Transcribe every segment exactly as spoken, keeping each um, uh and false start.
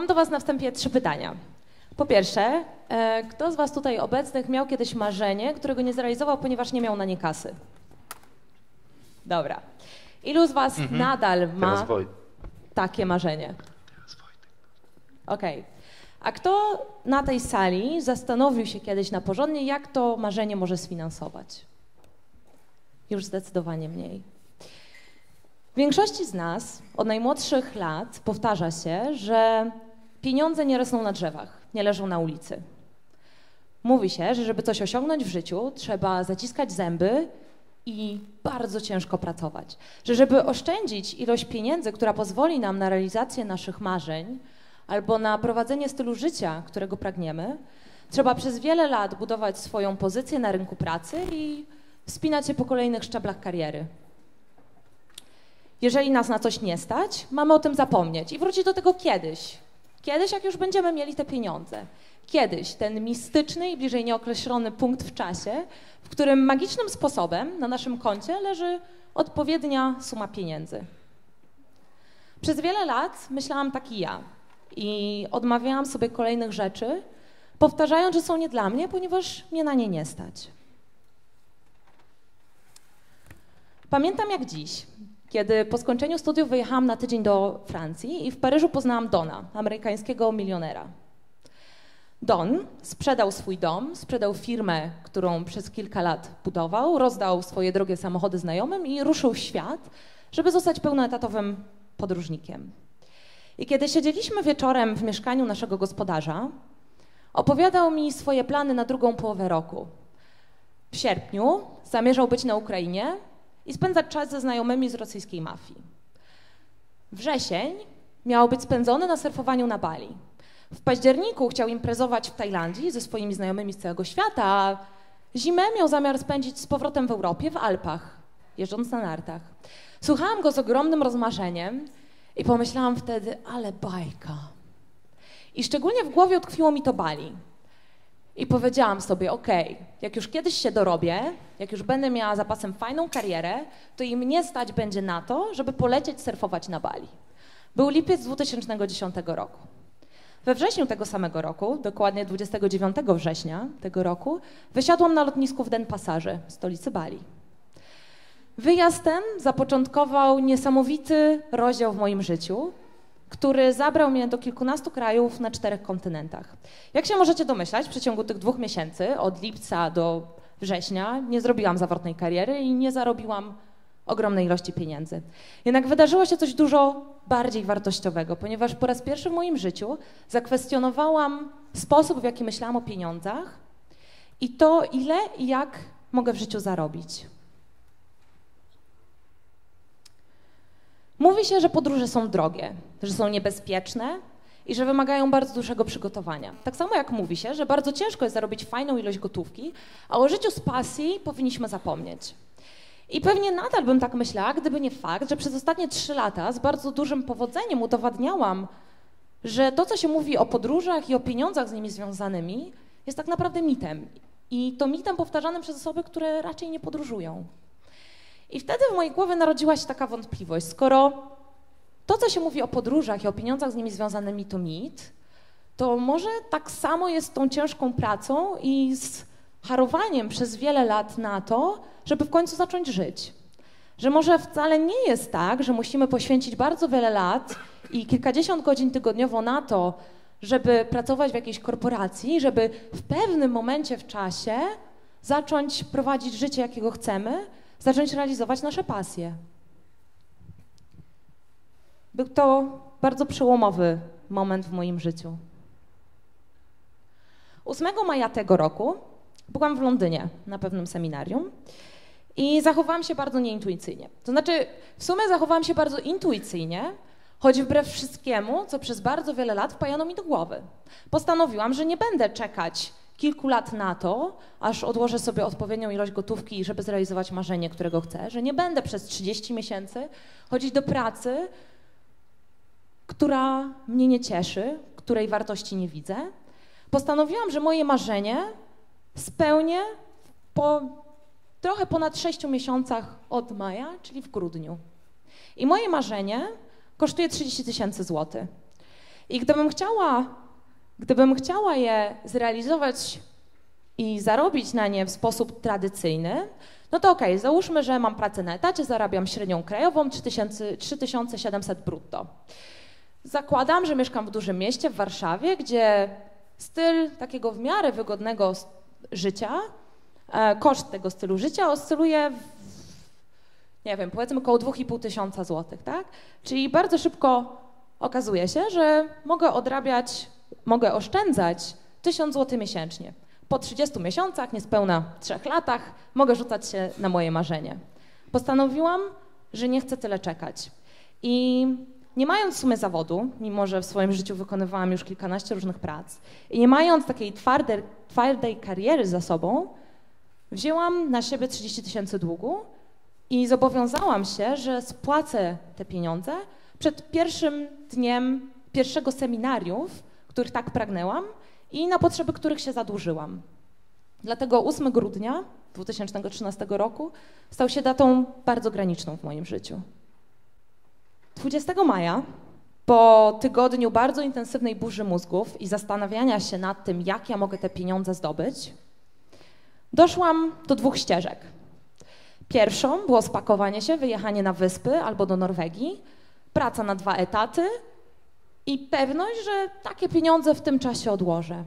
do was na wstępie trzy pytania. Po pierwsze, e, kto z was tutaj obecnych miał kiedyś marzenie, którego nie zrealizował, ponieważ nie miał na nie kasy? Dobra. Ilu z was mhm. nadal ma takie marzenie? Okej. Okay. A kto na tej sali zastanowił się kiedyś na porządnie, jak to marzenie może sfinansować? Już zdecydowanie mniej. W większości z nas od najmłodszych lat powtarza się, że pieniądze nie rosną na drzewach, nie leżą na ulicy. Mówi się, że żeby coś osiągnąć w życiu, trzeba zaciskać zęby i bardzo ciężko pracować. Że żeby oszczędzić ilość pieniędzy, która pozwoli nam na realizację naszych marzeń albo na prowadzenie stylu życia, którego pragniemy, trzeba przez wiele lat budować swoją pozycję na rynku pracy i wspinać się po kolejnych szczeblach kariery. Jeżeli nas na coś nie stać, mamy o tym zapomnieć i wrócić do tego kiedyś. Kiedyś, jak już będziemy mieli te pieniądze. Kiedyś, ten mistyczny i bliżej nieokreślony punkt w czasie, w którym magicznym sposobem na naszym koncie leży odpowiednia suma pieniędzy. Przez wiele lat myślałam tak i ja i odmawiałam sobie kolejnych rzeczy, powtarzając, że są nie dla mnie, ponieważ mnie na nie nie stać. Pamiętam jak dziś, kiedy po skończeniu studiów wyjechałam na tydzień do Francji i w Paryżu poznałam Dona, amerykańskiego milionera. Don sprzedał swój dom, sprzedał firmę, którą przez kilka lat budował, rozdał swoje drogie samochody znajomym i ruszył w świat, żeby zostać pełnoetatowym podróżnikiem. I kiedy siedzieliśmy wieczorem w mieszkaniu naszego gospodarza, opowiadał mi swoje plany na drugą połowę roku. W sierpniu zamierzał być na Ukrainie i spędzać czas ze znajomymi z rosyjskiej mafii. Wrzesień miał być spędzony na surfowaniu na Bali. W październiku chciał imprezować w Tajlandii ze swoimi znajomymi z całego świata, a zimę miał zamiar spędzić z powrotem w Europie, w Alpach, jeżdżąc na nartach. Słuchałam go z ogromnym rozmarzeniem i pomyślałam wtedy, ale bajka. I szczególnie w głowie utkwiło mi to Bali. I powiedziałam sobie, okej, okay, jak już kiedyś się dorobię, jak już będę miała za pasem fajną karierę, to i mnie stać będzie na to, żeby polecieć surfować na Bali. Był lipiec dwa tysiące dziesiątego roku. We wrześniu tego samego roku, dokładnie dwudziestego dziewiątego września tego roku, wysiadłam na lotnisku w Denpasarze, stolicy Bali. Wyjazd ten zapoczątkował niesamowity rozdział w moim życiu, który zabrał mnie do kilkunastu krajów na czterech kontynentach. Jak się możecie domyślać, w przeciągu tych dwóch miesięcy, od lipca do września, nie zrobiłam zawrotnej kariery i nie zarobiłam ogromnej ilości pieniędzy. Jednak wydarzyło się coś dużo bardziej wartościowego, ponieważ po raz pierwszy w moim życiu zakwestionowałam sposób, w jaki myślałam o pieniądzach i to, ile i jak mogę w życiu zarobić. Mówi się, że podróże są drogie, że są niebezpieczne i że wymagają bardzo dużego przygotowania. Tak samo jak mówi się, że bardzo ciężko jest zarobić fajną ilość gotówki, a o życiu z pasji powinniśmy zapomnieć. I pewnie nadal bym tak myślała, gdyby nie fakt, że przez ostatnie trzy lata z bardzo dużym powodzeniem udowadniałam, że to, co się mówi o podróżach i o pieniądzach z nimi związanymi, jest tak naprawdę mitem. I to mitem powtarzanym przez osoby, które raczej nie podróżują. I wtedy w mojej głowie narodziła się taka wątpliwość, skoro to, co się mówi o podróżach i o pieniądzach z nimi związanymi to mit, to może tak samo jest z tą ciężką pracą i z harowaniem przez wiele lat na to, żeby w końcu zacząć żyć. Że może wcale nie jest tak, że musimy poświęcić bardzo wiele lat i kilkadziesiąt godzin tygodniowo na to, żeby pracować w jakiejś korporacji, żeby w pewnym momencie w czasie zacząć prowadzić życie, jakiego chcemy, zacząć realizować nasze pasje. Był to bardzo przełomowy moment w moim życiu. ósmego maja tego roku byłam w Londynie na pewnym seminarium i zachowałam się bardzo nieintuicyjnie. To znaczy, w sumie zachowałam się bardzo intuicyjnie, choć wbrew wszystkiemu, co przez bardzo wiele lat wpajano mi do głowy. Postanowiłam, że nie będę czekać kilku lat na to, aż odłożę sobie odpowiednią ilość gotówki, żeby zrealizować marzenie, którego chcę, że nie będę przez trzydzieści miesięcy chodzić do pracy, która mnie nie cieszy, której wartości nie widzę. Postanowiłam, że moje marzenie spełnię po trochę ponad sześciu miesiącach od maja, czyli w grudniu. I moje marzenie kosztuje trzydzieści tysięcy złotych. I gdybym chciała, gdybym chciała je zrealizować i zarobić na nie w sposób tradycyjny, no to okej, okay, załóżmy, że mam pracę na etacie, zarabiam średnią krajową trzy tysiące siedemset brutto. Zakładam, że mieszkam w dużym mieście, w Warszawie, gdzie styl takiego w miarę wygodnego życia, e, koszt tego stylu życia oscyluje, w, nie wiem, powiedzmy około dwa i pół tysiąca złotych, tak? Czyli bardzo szybko okazuje się, że mogę odrabiać, mogę oszczędzać tysiąc złotych miesięcznie. Po trzydziestu miesiącach, niespełna trzech latach, mogę rzucać się na moje marzenie. Postanowiłam, że nie chcę tyle czekać. I nie mając w sumie zawodu, mimo że w swoim życiu wykonywałam już kilkanaście różnych prac, i nie mając takiej twardej, twardej kariery za sobą, wzięłam na siebie trzydzieści tysięcy długu i zobowiązałam się, że spłacę te pieniądze przed pierwszym dniem pierwszego seminariów, których tak pragnęłam i na potrzeby których się zadłużyłam. Dlatego ósmego grudnia dwa tysiące trzynastego roku stał się datą bardzo graniczną w moim życiu. dwudziestego maja, po tygodniu bardzo intensywnej burzy mózgów i zastanawiania się nad tym, jak ja mogę te pieniądze zdobyć, doszłam do dwóch ścieżek. Pierwszą było spakowanie się, wyjechanie na wyspy albo do Norwegii, praca na dwa etaty i pewność, że takie pieniądze w tym czasie odłożę.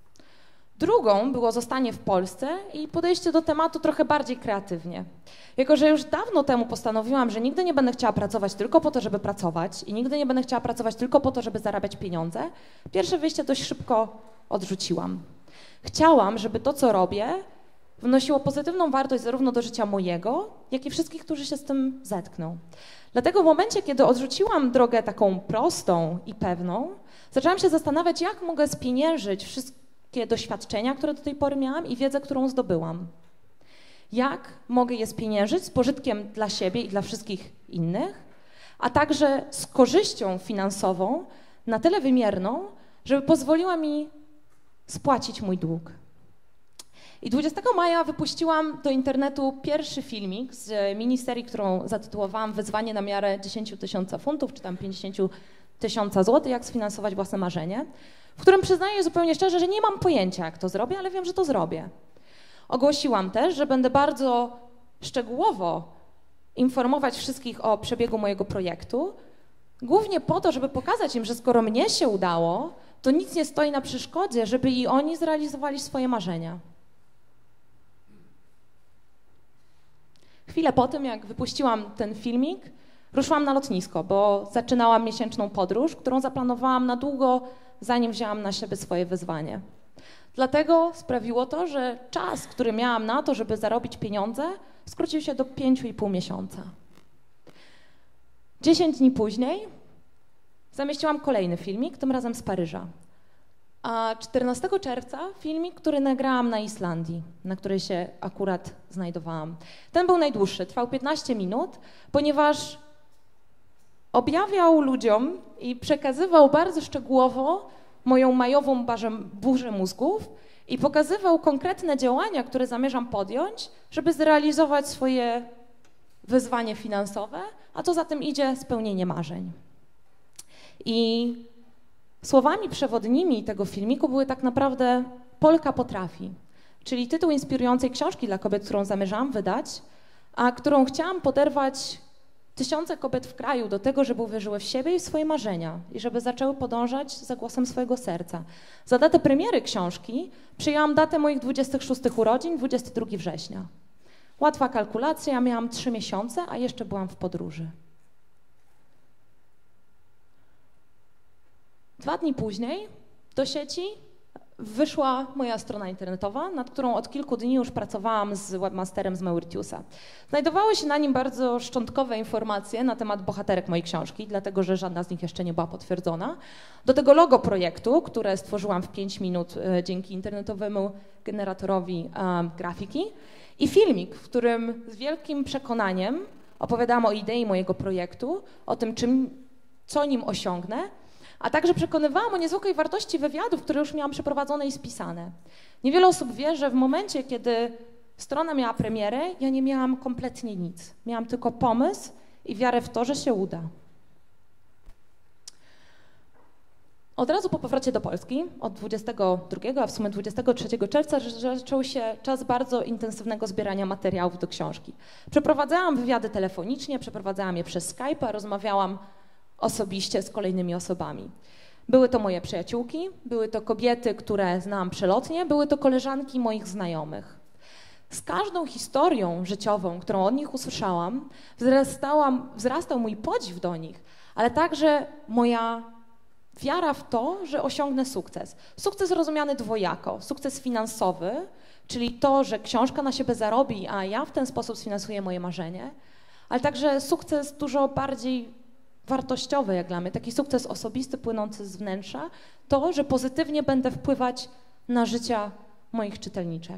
Drugą było zostanie w Polsce i podejście do tematu trochę bardziej kreatywnie. Jako że już dawno temu postanowiłam, że nigdy nie będę chciała pracować tylko po to, żeby pracować i nigdy nie będę chciała pracować tylko po to, żeby zarabiać pieniądze, pierwsze wyjście dość szybko odrzuciłam. Chciałam, żeby to, co robię, wnosiło pozytywną wartość zarówno do życia mojego, jak i wszystkich, którzy się z tym zetkną. Dlatego w momencie, kiedy odrzuciłam drogę taką prostą i pewną, zaczęłam się zastanawiać, jak mogę spieniężyć wszystkie doświadczenia, które do tej pory miałam i wiedzę, którą zdobyłam. Jak mogę je spieniężyć z pożytkiem dla siebie i dla wszystkich innych, a także z korzyścią finansową na tyle wymierną, żeby pozwoliła mi spłacić mój dług. I dwudziestego maja wypuściłam do internetu pierwszy filmik z miniserii, którą zatytułowałam Wyzwanie na miarę dziesięć tysięcy funtów, czy tam pięćdziesiąt tysięcy złotych, jak sfinansować własne marzenie, w którym przyznaję zupełnie szczerze, że nie mam pojęcia, jak to zrobię, ale wiem, że to zrobię. Ogłosiłam też, że będę bardzo szczegółowo informować wszystkich o przebiegu mojego projektu, głównie po to, żeby pokazać im, że skoro mnie się udało, to nic nie stoi na przeszkodzie, żeby i oni zrealizowali swoje marzenia. Chwilę po tym, jak wypuściłam ten filmik, ruszyłam na lotnisko, bo zaczynałam miesięczną podróż, którą zaplanowałam na długo, zanim wzięłam na siebie swoje wyzwanie. Dlatego sprawiło to, że czas, który miałam na to, żeby zarobić pieniądze, skrócił się do pięciu i pół miesiąca. Dziesięć dni później zamieściłam kolejny filmik, tym razem z Paryża. A czternastego czerwca filmik, który nagrałam na Islandii, na której się akurat znajdowałam. Ten był najdłuższy, trwał piętnaście minut, ponieważ objawiał ludziom i przekazywał bardzo szczegółowo moją majową barzę, burzę mózgów i pokazywał konkretne działania, które zamierzam podjąć, żeby zrealizować swoje wyzwanie finansowe, a co za tym idzie spełnienie marzeń. I słowami przewodnimi tego filmiku były tak naprawdę Polka potrafi, czyli tytuł inspirującej książki dla kobiet, którą zamierzałam wydać, a którą chciałam poderwać tysiące kobiet w kraju do tego, żeby uwierzyły w siebie i w swoje marzenia i żeby zaczęły podążać za głosem swojego serca. Za datę premiery książki przyjęłam datę moich dwudziestych szóstych urodzin, dwudziestego drugiego września. Łatwa kalkulacja, ja miałam trzy miesiące, a jeszcze byłam w podróży. Dwa dni później do sieci wyszła moja strona internetowa, nad którą od kilku dni już pracowałam z webmasterem z Mauritiusa. Znajdowały się na nim bardzo szczątkowe informacje na temat bohaterek mojej książki, dlatego że żadna z nich jeszcze nie była potwierdzona. Do tego logo projektu, które stworzyłam w pięć minut e, dzięki internetowemu generatorowi e, grafiki i filmik, w którym z wielkim przekonaniem opowiadałam o idei mojego projektu, o tym, czym, co nim osiągnę, a także przekonywałam o niezwykłej wartości wywiadów, które już miałam przeprowadzone i spisane. Niewiele osób wie, że w momencie, kiedy strona miała premierę, ja nie miałam kompletnie nic. Miałam tylko pomysł i wiarę w to, że się uda. Od razu po powrocie do Polski, od dwudziestego drugiego, a w sumie dwudziestego trzeciego czerwca, zaczął się czas bardzo intensywnego zbierania materiałów do książki. Przeprowadzałam wywiady telefonicznie, przeprowadzałam je przez Skype'a, rozmawiałam osobiście z kolejnymi osobami. Były to moje przyjaciółki, były to kobiety, które znałam przelotnie, były to koleżanki moich znajomych. Z każdą historią życiową, którą od nich usłyszałam, wzrastałam, wzrastał mój podziw do nich, ale także moja wiara w to, że osiągnę sukces. Sukces rozumiany dwojako. Sukces finansowy, czyli to, że książka na siebie zarobi, a ja w ten sposób sfinansuję moje marzenie, ale także sukces dużo bardziej wartościowy jak dla mnie, taki sukces osobisty płynący z wnętrza, to, że pozytywnie będę wpływać na życia moich czytelniczek.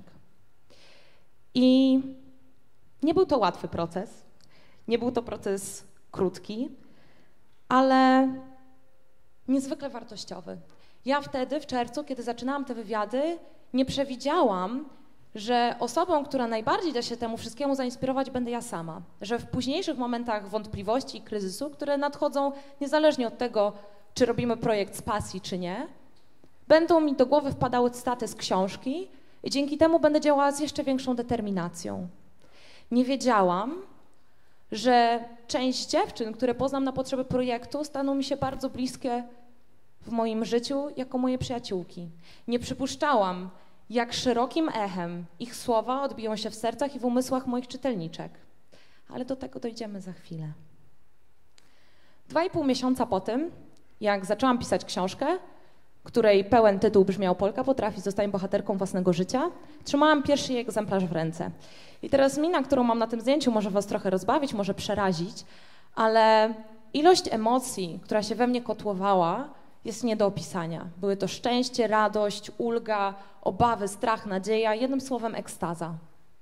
I nie był to łatwy proces, nie był to proces krótki, ale niezwykle wartościowy. Ja wtedy, w czerwcu, kiedy zaczynałam te wywiady, nie przewidziałam, że osobą, która najbardziej da się temu wszystkiemu zainspirować, będę ja sama. Że w późniejszych momentach wątpliwości i kryzysu, które nadchodzą niezależnie od tego, czy robimy projekt z pasji, czy nie, będą mi do głowy wpadały cytaty z książki i dzięki temu będę działała z jeszcze większą determinacją. Nie wiedziałam, że część dziewczyn, które poznam na potrzeby projektu, staną mi się bardzo bliskie w moim życiu jako moje przyjaciółki. Nie przypuszczałam, jak szerokim echem ich słowa odbiją się w sercach i w umysłach moich czytelniczek. Ale do tego dojdziemy za chwilę. Dwa i pół miesiąca po tym, jak zaczęłam pisać książkę, której pełen tytuł brzmiał Polka potrafi, zostań bohaterką własnego życia, trzymałam pierwszy jej egzemplarz w ręce. I teraz mina, którą mam na tym zdjęciu, może was trochę rozbawić, może przerazić, ale ilość emocji, która się we mnie kotłowała, jest nie do opisania. Były to szczęście, radość, ulga, obawy, strach, nadzieja, jednym słowem ekstaza.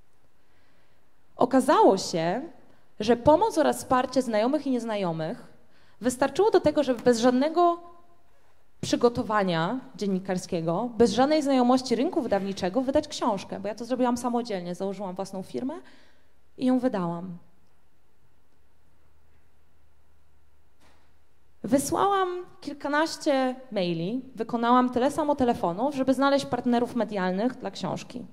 Okazało się, że pomoc oraz wsparcie znajomych i nieznajomych wystarczyło do tego, żeby bez żadnego przygotowania dziennikarskiego, bez żadnej znajomości rynku wydawniczego wydać książkę, bo ja to zrobiłam samodzielnie, założyłam własną firmę i ją wydałam. Wysłałam kilkanaście maili, wykonałam tyle samo telefonów, żeby znaleźć partnerów medialnych dla książki.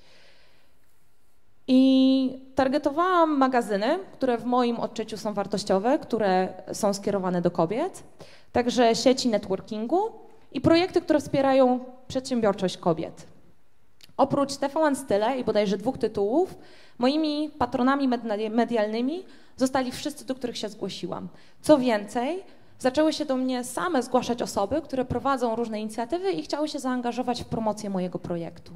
I targetowałam magazyny, które w moim odczuciu są wartościowe, które są skierowane do kobiet, także sieci networkingu i projekty, które wspierają przedsiębiorczość kobiet. Oprócz T V N Style i bodajże dwóch tytułów, moimi patronami medialnymi zostali wszyscy, do których się zgłosiłam. Co więcej, zaczęły się do mnie same zgłaszać osoby, które prowadzą różne inicjatywy i chciały się zaangażować w promocję mojego projektu.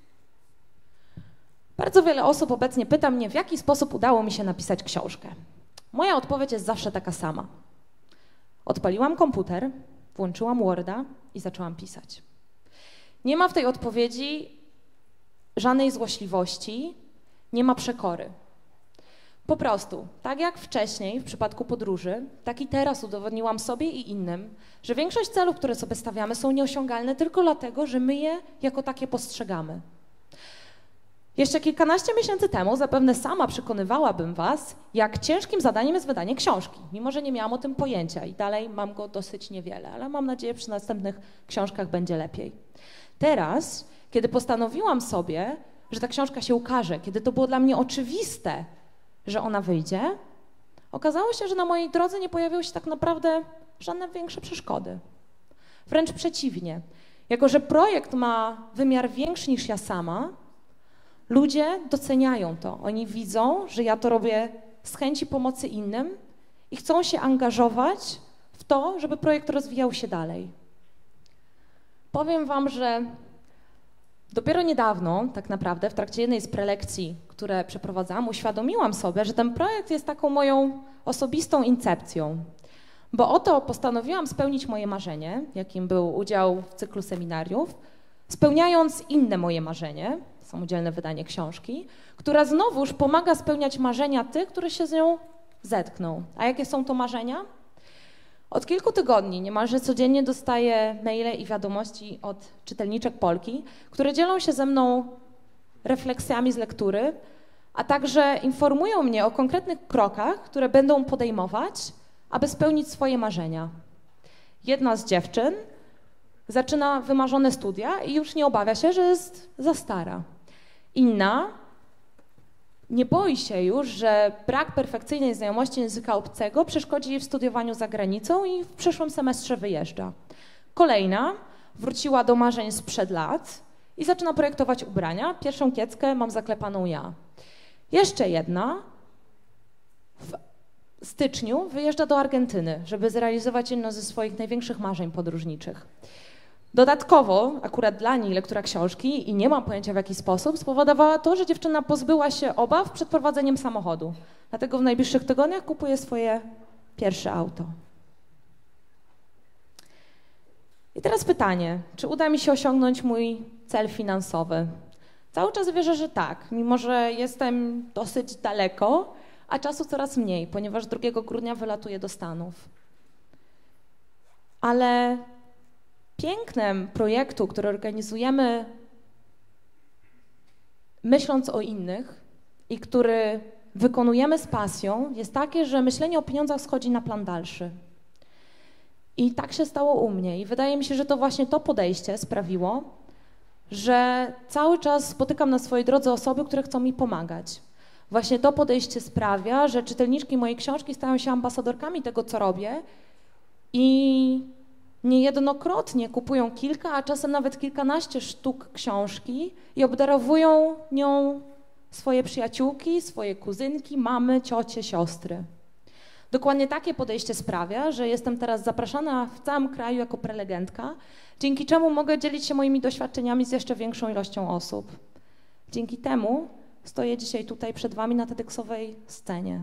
Bardzo wiele osób obecnie pyta mnie, w jaki sposób udało mi się napisać książkę. Moja odpowiedź jest zawsze taka sama. Odpaliłam komputer, włączyłam Worda i zaczęłam pisać. Nie ma w tej odpowiedzi żadnej złośliwości, nie ma przekory. Po prostu, tak jak wcześniej w przypadku podróży, tak i teraz udowodniłam sobie i innym, że większość celów, które sobie stawiamy, są nieosiągalne tylko dlatego, że my je jako takie postrzegamy. Jeszcze kilkanaście miesięcy temu zapewne sama przekonywałabym was, jak ciężkim zadaniem jest wydanie książki, mimo że nie miałam o tym pojęcia i dalej mam go dosyć niewiele, ale mam nadzieję, że przy następnych książkach będzie lepiej. Teraz, kiedy postanowiłam sobie, że ta książka się ukaże, kiedy to było dla mnie oczywiste, że ona wyjdzie, okazało się, że na mojej drodze nie pojawiły się tak naprawdę żadne większe przeszkody. Wręcz przeciwnie. Jako że projekt ma wymiar większy niż ja sama, ludzie doceniają to. Oni widzą, że ja to robię z chęci pomocy innym i chcą się angażować w to, żeby projekt rozwijał się dalej. Powiem wam, że dopiero niedawno, tak naprawdę, w trakcie jednej z prelekcji, które przeprowadzałam, uświadomiłam sobie, że ten projekt jest taką moją osobistą incepcją. Bo oto postanowiłam spełnić moje marzenie, jakim był udział w cyklu seminariów, spełniając inne moje marzenie, samodzielne wydanie książki, która znowuż pomaga spełniać marzenia tych, które się z nią zetkną. A jakie są to marzenia? Od kilku tygodni niemalże codziennie dostaję maile i wiadomości od czytelniczek Polki, które dzielą się ze mną refleksjami z lektury, a także informują mnie o konkretnych krokach, które będą podejmować, aby spełnić swoje marzenia. Jedna z dziewczyn zaczyna wymarzone studia i już nie obawia się, że jest za stara. Inna nie boi się już, że brak perfekcyjnej znajomości języka obcego przeszkodzi jej w studiowaniu za granicą i w przyszłym semestrze wyjeżdża. Kolejna wróciła do marzeń sprzed lat i zaczyna projektować ubrania. Pierwszą kieckę mam zaklepaną ja. Jeszcze jedna w styczniu wyjeżdża do Argentyny, żeby zrealizować jedno ze swoich największych marzeń podróżniczych. Dodatkowo, akurat dla niej lektura książki i nie mam pojęcia w jaki sposób, spowodowała to, że dziewczyna pozbyła się obaw przed prowadzeniem samochodu. Dlatego w najbliższych tygodniach kupuje swoje pierwsze auto. I teraz pytanie, czy uda mi się osiągnąć mój cel finansowy? Cały czas wierzę, że tak, mimo że jestem dosyć daleko, a czasu coraz mniej, ponieważ drugiego grudnia wylatuję do Stanów. Ale pięknem projektu, który organizujemy myśląc o innych i który wykonujemy z pasją, jest takie, że myślenie o pieniądzach schodzi na plan dalszy. I tak się stało u mnie i wydaje mi się, że to właśnie to podejście sprawiło, że cały czas spotykam na swojej drodze osoby, które chcą mi pomagać. Właśnie to podejście sprawia, że czytelniczki mojej książki stają się ambasadorkami tego, co robię i niejednokrotnie kupują kilka, a czasem nawet kilkanaście sztuk książki i obdarowują nią swoje przyjaciółki, swoje kuzynki, mamy, ciocie, siostry. Dokładnie takie podejście sprawia, że jestem teraz zapraszana w całym kraju jako prelegentka, dzięki czemu mogę dzielić się moimi doświadczeniami z jeszcze większą ilością osób. Dzięki temu stoję dzisiaj tutaj przed wami na TEDxowej scenie.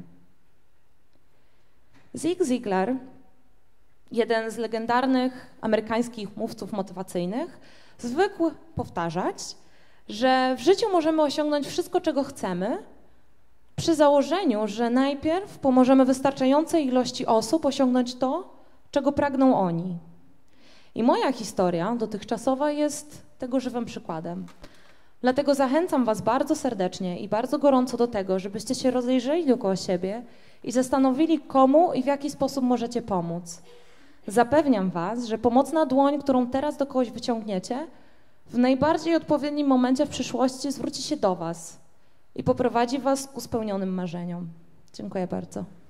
Zig Ziglar, jeden z legendarnych amerykańskich mówców motywacyjnych, zwykł powtarzać, że w życiu możemy osiągnąć wszystko, czego chcemy, przy założeniu, że najpierw pomożemy wystarczającej ilości osób osiągnąć to, czego pragną oni. I moja historia dotychczasowa jest tego żywym przykładem. Dlatego zachęcam was bardzo serdecznie i bardzo gorąco do tego, żebyście się rozejrzeli dookoła siebie i zastanowili, komu i w jaki sposób możecie pomóc. Zapewniam was, że pomocna dłoń, którą teraz do kogoś wyciągniecie, w najbardziej odpowiednim momencie w przyszłości zwróci się do was i poprowadzi was ku spełnionym marzeniom. Dziękuję bardzo.